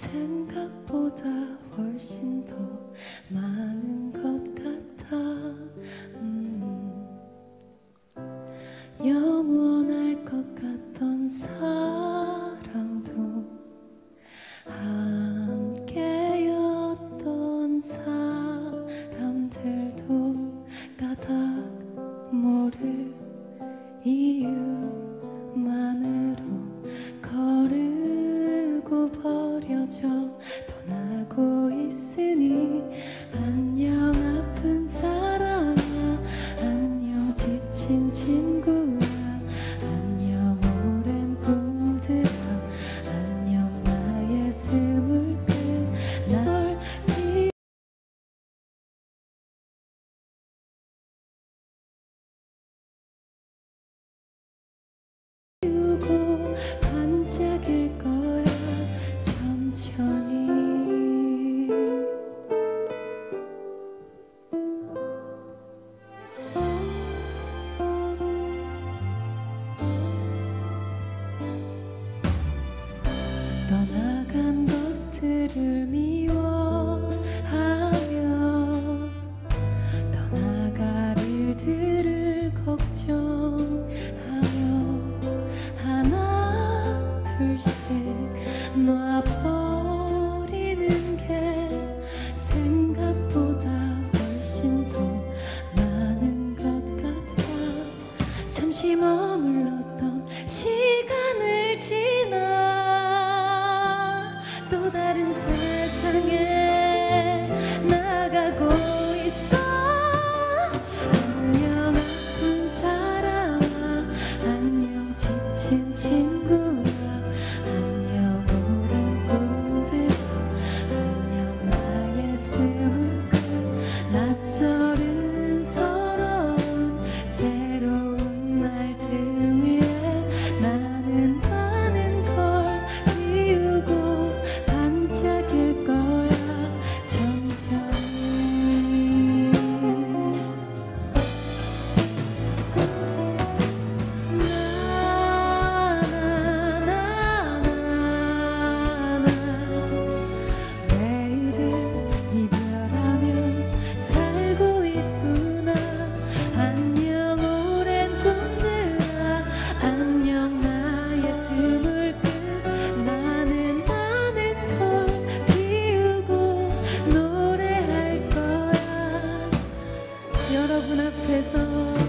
생각보다 훨씬 더 많은 것 같아. 영원할 것 같던 사랑도 함께였던 사람들도 까닭 모를 이유만으로 거르고 버려져 떠나고 있으니 안녕 아픈 사랑아, 안녕 지친 친구야, 안녕 오랜 꿈들아, 안녕 나의 숨을 끈 비우고 반짝일 거야 천천히. 떠나간 것들을 미워하며 떠나갈 일들을 걱정하며 하나 둘씩 놔버리는 게 생각보다 훨씬 더 많은 것 같아. 잠시 머물렀던 시간을 지나 또 다른 세상에 나가고 있어. 안녕 아픈 사랑아, 안녕 지친 친구야, 안녕 오랜 꿈들아, 안녕 나의 숨을 끈 낯설은 서러운 새로운 날들 위해 나는 많은 걸 비우고 반짝일 거야 천천히. 내일을 이별하며 살고 있구나. 안녕 오랜 꿈들아, 안녕 나의 숨을 끈 나는 많은 걸 비우고 노래할 거야 여러분 앞에서.